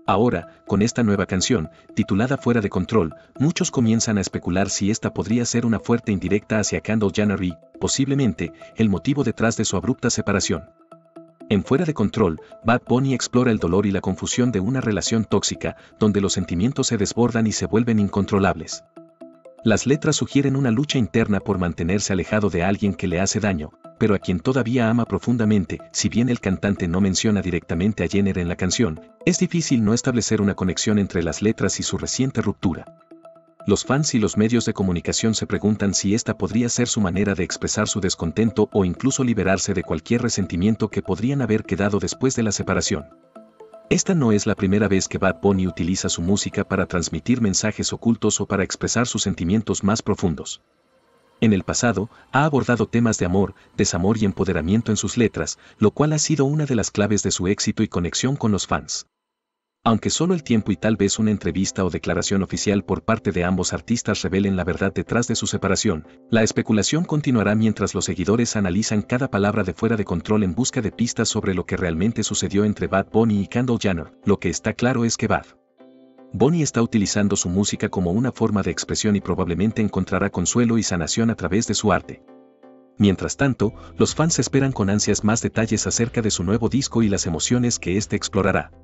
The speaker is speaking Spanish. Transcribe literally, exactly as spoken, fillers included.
Ahora, con esta nueva canción, titulada Fuera de Control, muchos comienzan a especular si esta podría ser una fuerte indirecta hacia Kendall Jenner y, posiblemente, el motivo detrás de su abrupta separación. En Fuera de Control, Bad Bunny explora el dolor y la confusión de una relación tóxica, donde los sentimientos se desbordan y se vuelven incontrolables. Las letras sugieren una lucha interna por mantenerse alejado de alguien que le hace daño, pero a quien todavía ama profundamente. Si bien el cantante no menciona directamente a Jenner en la canción, es difícil no establecer una conexión entre las letras y su reciente ruptura. Los fans y los medios de comunicación se preguntan si esta podría ser su manera de expresar su descontento o incluso liberarse de cualquier resentimiento que podrían haber quedado después de la separación. Esta no es la primera vez que Bad Bunny utiliza su música para transmitir mensajes ocultos o para expresar sus sentimientos más profundos. En el pasado, ha abordado temas de amor, desamor y empoderamiento en sus letras, lo cual ha sido una de las claves de su éxito y conexión con los fans. Aunque solo el tiempo y tal vez una entrevista o declaración oficial por parte de ambos artistas revelen la verdad detrás de su separación, la especulación continuará mientras los seguidores analizan cada palabra de Fuera de Control en busca de pistas sobre lo que realmente sucedió entre Bad Bunny y Kendall Jenner. Lo que está claro es que Bad Bunny está utilizando su música como una forma de expresión y probablemente encontrará consuelo y sanación a través de su arte. Mientras tanto, los fans esperan con ansias más detalles acerca de su nuevo disco y las emociones que éste explorará.